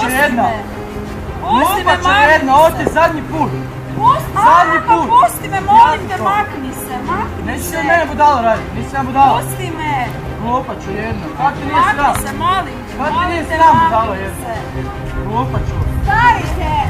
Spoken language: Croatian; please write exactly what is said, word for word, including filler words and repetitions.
Glupača jedna. Pusti me, Glupača jedna, ovo ti je zadnji put. Zadnji Pa put. pusti me, molim te, makni se, makni se. Neću se od mene budalo raditi, nisi ja budala. Pusti me. Glupaču jedna, kako ti nije sram? Makni se, molim te, Kako ti molim nije te, sram budala makni jedna? se. Glupaču. Stari te.